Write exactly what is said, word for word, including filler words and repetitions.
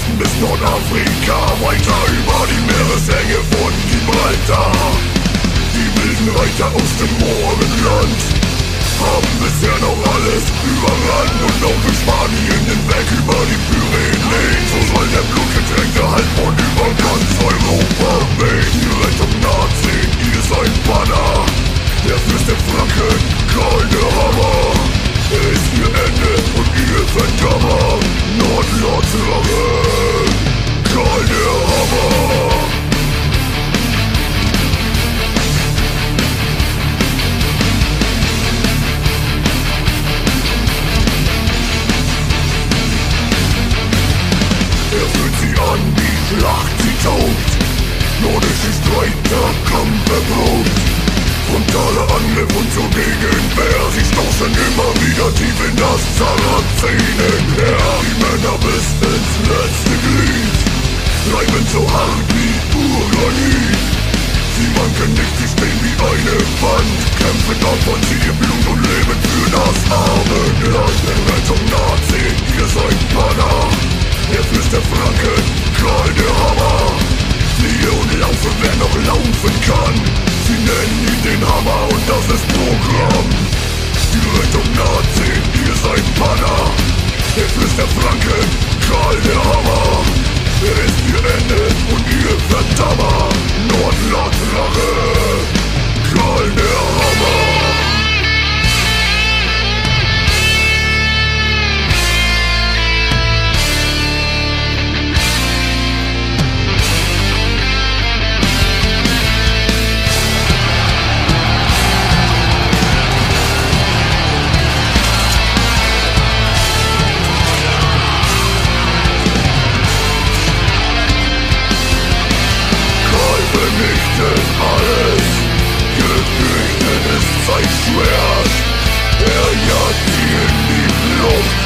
Osten bis Nordafrika, weiter über die Meeresenge von Gibraltar. Die wilden Reiter aus dem Morgenland haben bisher noch alles überrannt und auch für Spanien hinweg über die Pyrenäen. So soll der blutgetränkte Halbmond über ganz Europa wehen. Die Rettung naht, seht ihr sein Banner, der Fürst der Franken, Karl der Hammer. Er ist ihr Ende und ihr Verdammer, Nordlotterre, Karl der Hammer. Er führt sie an, die Schlacht, sie taugt, nordische Streiter, Kampf erprobt. Frontale Angriff und zur Gegenwehr, sie stoßen immer wieder tief in das Sarazenenheer. Die Männer bis ins letzte Glied bleiben so hart wie Urgranit. Sie manken nicht, sie stehen wie eine Wand, kämpfen opfern sie ihr Blut und leben für das arme Land. Der Rettung naht, seht ihr sein Banner, der Fürst der Franken, Karl der Hammer. Fliehe und laufe, wer noch laufen kann, sie nennen ihn den Hammer und das ist Programm. Die Rettung naht, seht ihr sein Banner, der Fürst der Franken, Karl der Hammer. Er ist ihr Ende und ihr Verdammer, Nordlotterre, Karl der Hammer. Vernichtet alles, gefürchtet ist sein Schwert, er jagt sie in die Flucht.